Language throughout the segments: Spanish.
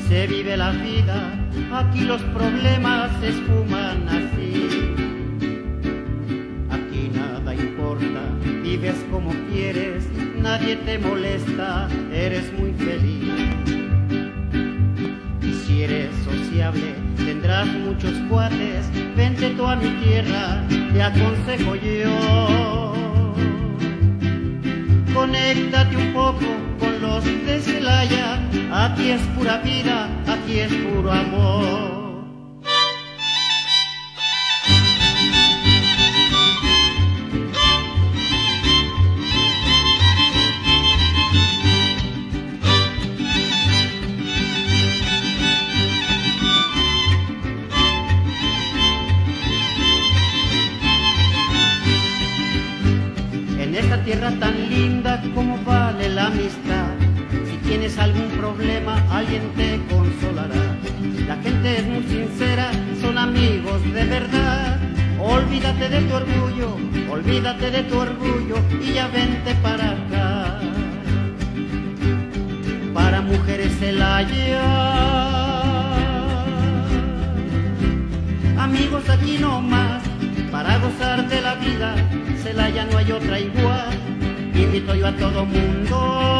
se vive la vida, aquí los problemas se esfuman así. Aquí nada importa, vives como quieres, nadie te molesta, eres muy feliz. Y si eres sociable, tendrás muchos cuates, vente tú a mi tierra, te aconsejo yo. Conéctate un poco con los de Celaya, aquí es pura vida, aquí es puro amor. En esta tierra tan linda, ¿cómo vale la amistad? Si tienes algún problema, alguien te consolará. La gente es muy sincera, son amigos de verdad. Olvídate de tu orgullo, olvídate de tu orgullo y ya vente para acá. Para mujeres Celaya, amigos aquí no más, para gozar de la vida, Celaya no hay otra igual. Invito yo a todo mundo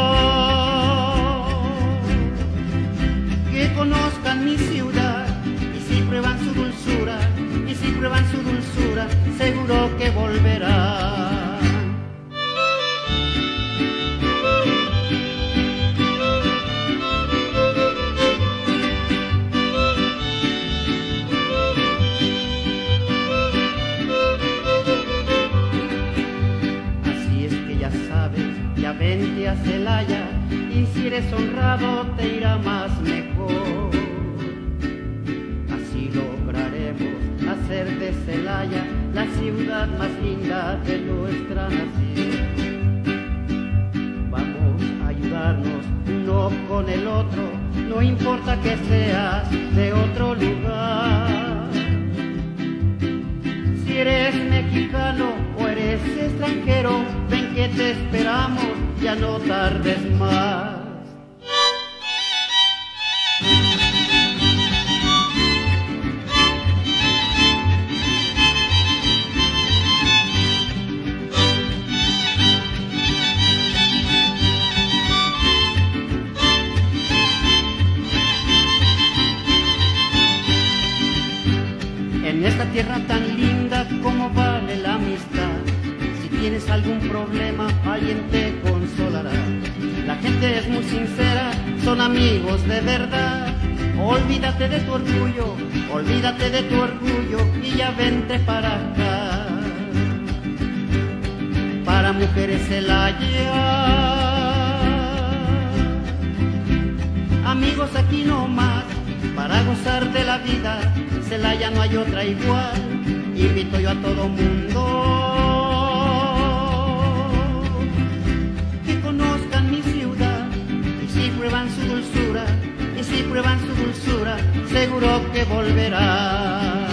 que conozcan mi ciudad, y si prueban su dulzura, y si prueban su dulzura, seguro que volverán. Ya vente a Celaya, y si eres honrado te irá más mejor. Así lograremos hacer de Celaya la ciudad más linda de nuestra nación. Vamos a ayudarnos uno con el otro, no importa que seas de otro lugar. Si eres mexicano o eres extranjero, ven que te esperamos, ya no tardes más. En esta tierra tan linda, ¿cómo vale la amistad? Si tienes algún problema, alguien te consolará. La gente es muy sincera, son amigos de verdad. Olvídate de tu orgullo, olvídate de tu orgullo y ya vente para acá. Para mujeres Celaya, amigos aquí no más, para gozar de la vida, Celaya no hay otra igual. Invito yo a todo mundo que conozcan mi ciudad, y si prueban su dulzura, y si prueban su dulzura, seguro que volverán.